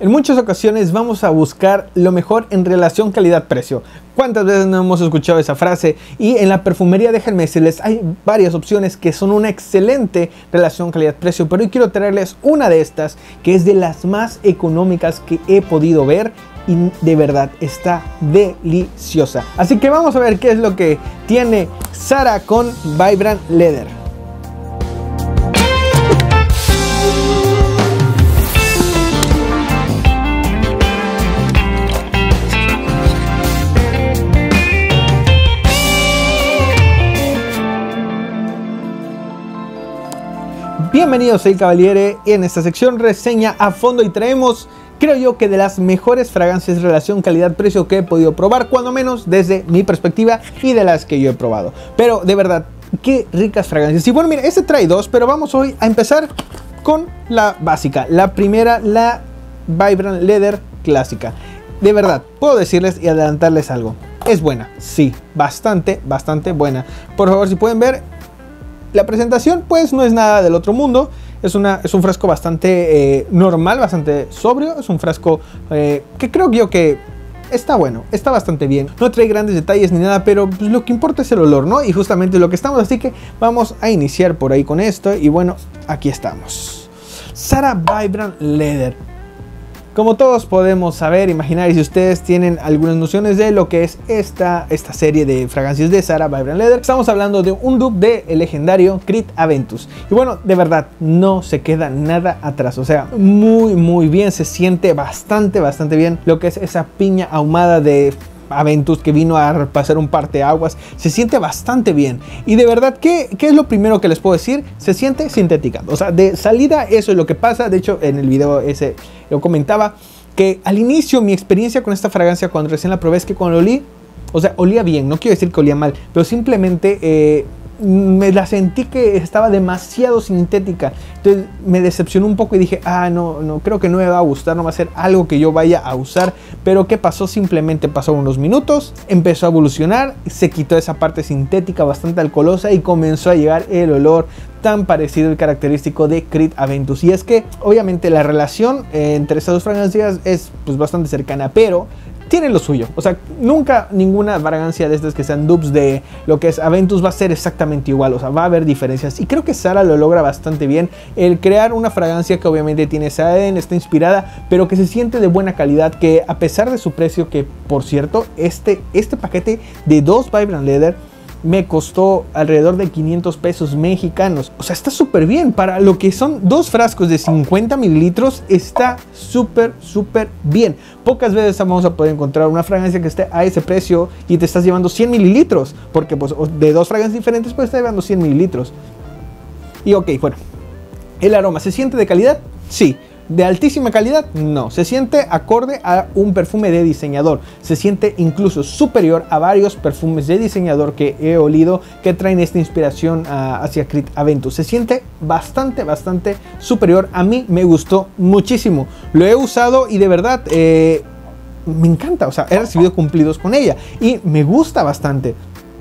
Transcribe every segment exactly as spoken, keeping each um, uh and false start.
En muchas ocasiones vamos a buscar lo mejor en relación calidad-precio. ¿Cuántas veces no hemos escuchado esa frase? Y en la perfumería, déjenme decirles, hay varias opciones que son una excelente relación calidad-precio, pero hoy quiero traerles una de estas que es de las más económicas que he podido ver y de verdad está deliciosa. Así que vamos a ver qué es lo que tiene Zara con Vibrant Leather. Bienvenidos, soy Cavaliere y en esta sección reseña a fondo y traemos, creo yo, que de las mejores fragancias relación calidad-precio que he podido probar, cuando menos desde mi perspectiva y de las que yo he probado. Pero de verdad, qué ricas fragancias. Y bueno, mira, este trae dos, pero vamos hoy a empezar con la básica. La primera, la Vibrant Leather clásica. De verdad, puedo decirles y adelantarles algo. Es buena, sí, bastante, bastante buena. Por favor, si pueden ver, la presentación pues no es nada del otro mundo. Es, una, es un frasco bastante eh, normal, bastante sobrio. Es un frasco eh, que creo yo que está bueno, está bastante bien. No trae grandes detalles ni nada, pero pues, lo que importa es el olor, ¿no? Y justamente lo que estamos, así que vamos a iniciar por ahí con esto. Y bueno, aquí estamos. Zara Vibrant Leather. Como todos podemos saber, imaginar, y si ustedes tienen algunas nociones de lo que es esta, esta serie de fragancias de Zara Vibrant Leather, estamos hablando de un dupe de el legendario Creed Aventus. Y bueno, de verdad, no se queda nada atrás. O sea, muy, muy bien. Se siente bastante, bastante bien lo que es esa piña ahumada de Aventus que vino a pasar un parteaguas. Se siente bastante bien. Y de verdad, ¿qué, ¿qué es lo primero que les puedo decir? Se siente sintética. O sea, de salida eso es lo que pasa. De hecho, en el video ese lo comentaba, que al inicio mi experiencia con esta fragancia cuando recién la probé es que cuando lo olí, o sea, olía bien. No quiero decir que olía mal, pero simplemente eh, me la sentí que estaba demasiado sintética. Entonces me decepcionó un poco y dije, ah, no, no, creo que no me va a gustar, no va a ser algo que yo vaya a usar. Pero ¿qué pasó? Simplemente pasó unos minutos, empezó a evolucionar, se quitó esa parte sintética bastante alcoholosa y comenzó a llegar el olor tan parecido y característico de Creed Aventus. Y es que obviamente la relación eh, entre estas dos fragancias es pues bastante cercana, pero tiene lo suyo. O sea, nunca ninguna fragancia de estas que sean dupes de lo que es Aventus va a ser exactamente igual. O sea, va a haber diferencias. Y creo que Zara lo logra bastante bien. El crear una fragancia que obviamente tiene ese A D N, está inspirada, pero que se siente de buena calidad. Que a pesar de su precio, que por cierto, este, este paquete de dos Vibrant Leather me costó alrededor de quinientos pesos mexicanos. O sea, está súper bien. Para lo que son dos frascos de cincuenta mililitros, está súper, súper bien. Pocas veces vamos a poder encontrar una fragancia que esté a ese precio y te estás llevando cien mililitros. Porque pues, de dos fragancias diferentes puedes estar llevando cien mililitros. Y ok, bueno. ¿El aroma se siente de calidad? Sí. ¿De altísima calidad? No. Se siente acorde a un perfume de diseñador. Se siente incluso superior a varios perfumes de diseñador que he olido que traen esta inspiración uh, hacia Creed Aventus. Se siente bastante, bastante superior. A mí me gustó muchísimo. Lo he usado y de verdad eh, me encanta. O sea, he recibido cumplidos con ella y me gusta bastante.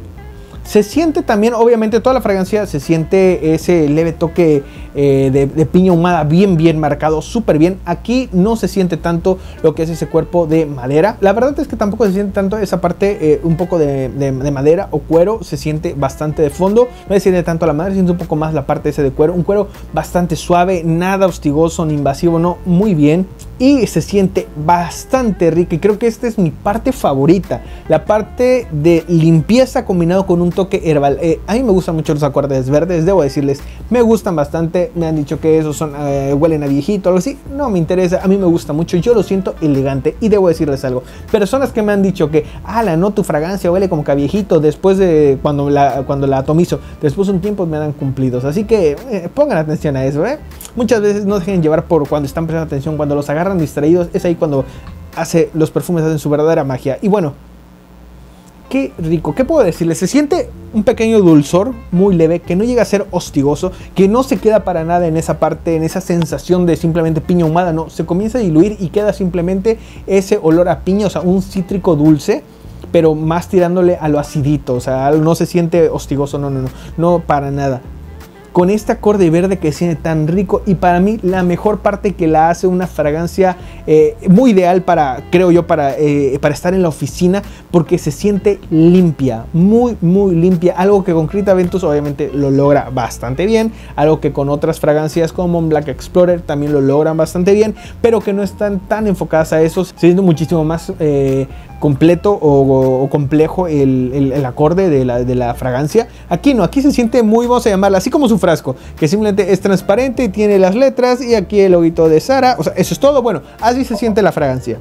Se siente también, obviamente, toda la fragancia se siente ese leve toque eh, de, de piña ahumada bien, bien marcado, súper bien. Aquí no se siente tanto lo que es ese cuerpo de madera. La verdad es que tampoco se siente tanto esa parte eh, un poco de, de, de madera o cuero. Se siente bastante de fondo. No se siente tanto la madera, se siente un poco más la parte ese de cuero. Un cuero bastante suave, nada hostigoso ni invasivo, no, muy bien. Y se siente bastante rica. Y creo que esta es mi parte favorita. La parte de limpieza combinado con un toque herbal. Eh, a mí me gustan mucho los acordes verdes. Debo decirles, me gustan bastante. Me han dicho que esos son, eh, huelen a viejito, algo así. No me interesa. A mí me gusta mucho. Yo lo siento elegante. Y debo decirles algo. Personas que me han dicho que, ala, no, tu fragancia huele como que a viejito. Después de cuando la, cuando la atomizo. Después de un tiempo me dan cumplidos. Así que eh, pongan atención a eso, ¿eh? Muchas veces no dejen llevar por cuando están prestando atención. Cuando los agarran distraídos, es ahí cuando hace, los perfumes hacen su verdadera magia. Y bueno, qué rico, ¿qué puedo decirles? Se siente un pequeño dulzor muy leve, que no llega a ser hostigoso, que no se queda para nada en esa parte, en esa sensación de simplemente piña ahumada, no, se comienza a diluir y queda simplemente ese olor a piña, o sea, un cítrico dulce, pero más tirándole a lo acidito. O sea, no se siente hostigoso, no, no, no, no, para nada. con este acorde verde que se siente tan rico, y para mí la mejor parte que la hace una fragancia eh, muy ideal para, creo yo, para, eh, para estar en la oficina, porque se siente limpia, muy muy limpia, algo que con Creed Aventus obviamente lo logra bastante bien, algo que con otras fragancias como Black Explorer también lo logran bastante bien, pero que no están tan enfocadas a eso, siendo muchísimo más eh, completo o, o complejo el, el, el acorde de la, de la fragancia. Aquí no, aquí se siente muy, vamos a llamarla así como su frasco, que simplemente es transparente y tiene las letras y aquí el loguito de Zara, o sea, eso es todo. Bueno, así se siente la fragancia,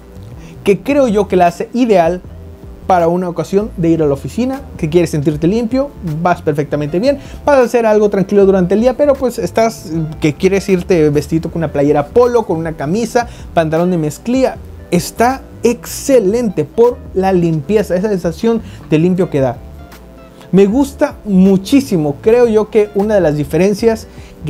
que creo yo que la hace ideal para una ocasión de ir a la oficina, que quieres sentirte limpio, vas perfectamente bien, vas a hacer algo tranquilo durante el día, pero pues estás, que quieres irte vestido con una playera polo, con una camisa, pantalón de mezclilla, está excelente por la limpieza, esa sensación de limpio que da. Me gusta muchísimo. Creo yo que una de las diferencias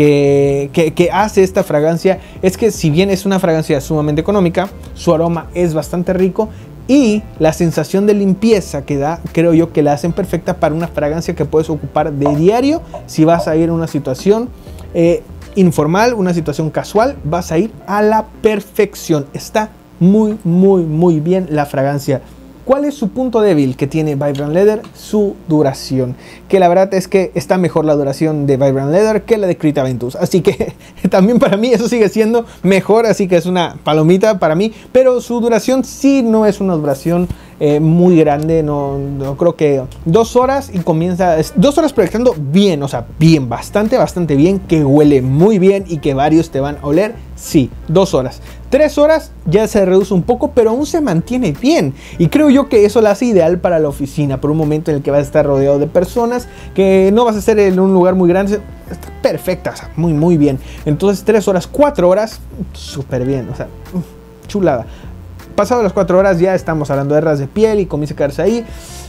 que, que, que hace esta fragancia es que, si bien es una fragancia sumamente económica, su aroma es bastante rico, y la sensación de limpieza que da, creo yo que la hacen perfecta para una fragancia que puedes ocupar de diario. Si vas a ir a una situación eh, informal, una situación casual, vas a ir a la perfección. Está muy muy muy bien la fragancia. ¿Cuál es su punto débil que tiene Vibrant Leather? Su duración, que la verdad es que está mejor la duración de Vibrant Leather que la de Creed Aventus, así que también para mí eso sigue siendo mejor, así que es una palomita para mí, pero su duración sí no es una duración eh, muy grande, no, no creo que dos horas y comienza, dos horas proyectando bien, o sea, bien, bastante, bastante bien, que huele muy bien y que varios te van a oler, sí, dos horas. Tres horas ya se reduce un poco, pero aún se mantiene bien. Y creo yo que eso la hace ideal para la oficina, por un momento en el que vas a estar rodeado de personas, que no vas a estar en un lugar muy grande. Está perfecta, o sea, muy muy bien. Entonces tres horas, cuatro horas, súper bien, o sea, chulada. Pasado las cuatro horas ya estamos hablando de ras de piel y comienza a quedarse ahí.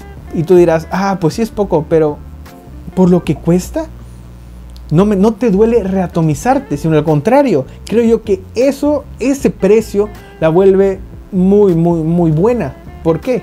Y tú dirás, ah, pues sí es poco, pero por lo que cuesta, No, me, no te duele reatomizarte, sino al contrario. Creo yo que eso, ese precio la vuelve muy, muy, muy buena. ¿Por qué?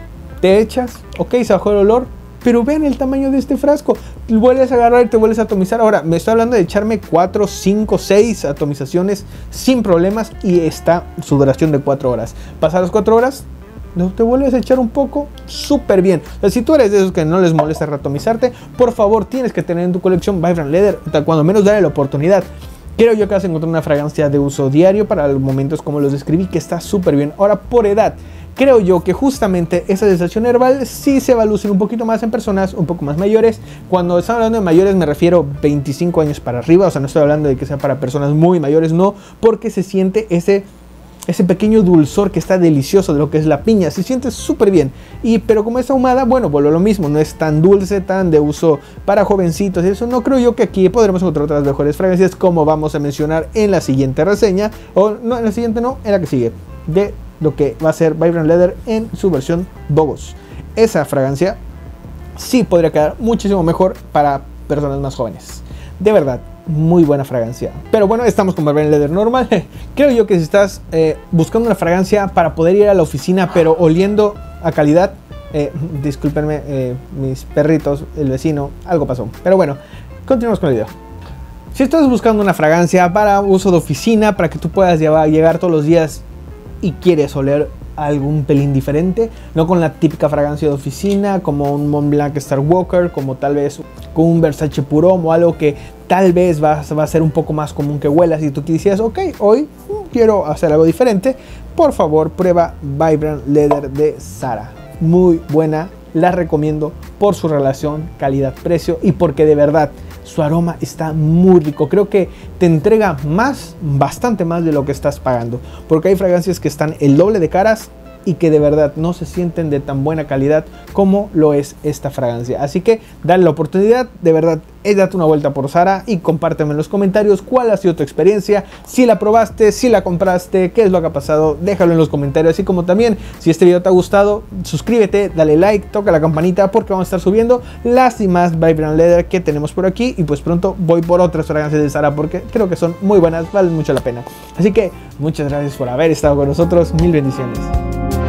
Te echas, ok, se bajó el olor, pero vean el tamaño de este frasco. Vuelves a agarrar y te vuelves a atomizar. Ahora, me estoy hablando de echarme cuatro, cinco, seis atomizaciones sin problemas, y está su duración de cuatro horas. Pasar las cuatro horas, no te vuelves a echar un poco, súper bien. O sea, si tú eres de esos que no les molesta reatomizarte, por favor tienes que tener en tu colección Vibrant Leather, cuando menos darle la oportunidad. Creo yo que vas a encontrar una fragancia de uso diario para los momentos como los describí, que está súper bien. Ahora, por edad, creo yo que justamente esa sensación herbal sí se va a lucir un poquito más en personas un poco más mayores. Cuando estamos hablando de mayores me refiero veinticinco años para arriba, o sea, no estoy hablando de que sea para personas muy mayores, no, porque se siente ese... ese pequeño dulzor que está delicioso de lo que es la piña, se siente súper bien. Y pero como es ahumada, bueno, vuelve a lo mismo, no es tan dulce, tan de uso para jovencitos y eso. No creo yo que aquí podremos encontrar otras mejores fragancias, como vamos a mencionar en la siguiente reseña, o no, en la siguiente no, en la que sigue, de lo que va a ser Vibrant Leather en su versión Bogos. Esa fragancia sí podría quedar muchísimo mejor para personas más jóvenes, de verdad. Muy buena fragancia. Pero bueno, estamos con Vibrant Leather normal. Creo yo que si estás eh, buscando una fragancia para poder ir a la oficina, pero oliendo a calidad, eh, discúlpenme, eh, mis perritos, el vecino, algo pasó. Pero bueno, continuamos con el video. Si estás buscando una fragancia para uso de oficina, para que tú puedas llevar, llegar todos los días y quieres oler algún pelín diferente, no con la típica fragancia de oficina como un Mont Blanc Star Walker, como tal vez con un Versace Purhomme o algo que tal vez va, va a ser un poco más común que huelas, y tú quisieras, ok, hoy quiero hacer algo diferente, por favor prueba Vibrant Leather de Zara. Muy buena, la recomiendo por su relación calidad-precio y porque de verdad su aroma está muy rico. Creo que te entrega más, bastante más de lo que estás pagando, porque hay fragancias que están el doble de caras y que de verdad no se sienten de tan buena calidad como lo es esta fragancia. Así que dale la oportunidad, de verdad, es date una vuelta por Zara y compárteme en los comentarios cuál ha sido tu experiencia, si la probaste, si la compraste, qué es lo que ha pasado, déjalo en los comentarios. Así como también, si este video te ha gustado, suscríbete, dale like, toca la campanita, porque vamos a estar subiendo las y más Vibrant Leather que tenemos por aquí, y pues pronto voy por otras fragancias de Zara porque creo que son muy buenas, valen mucho la pena. Así que muchas gracias por haber estado con nosotros, mil bendiciones.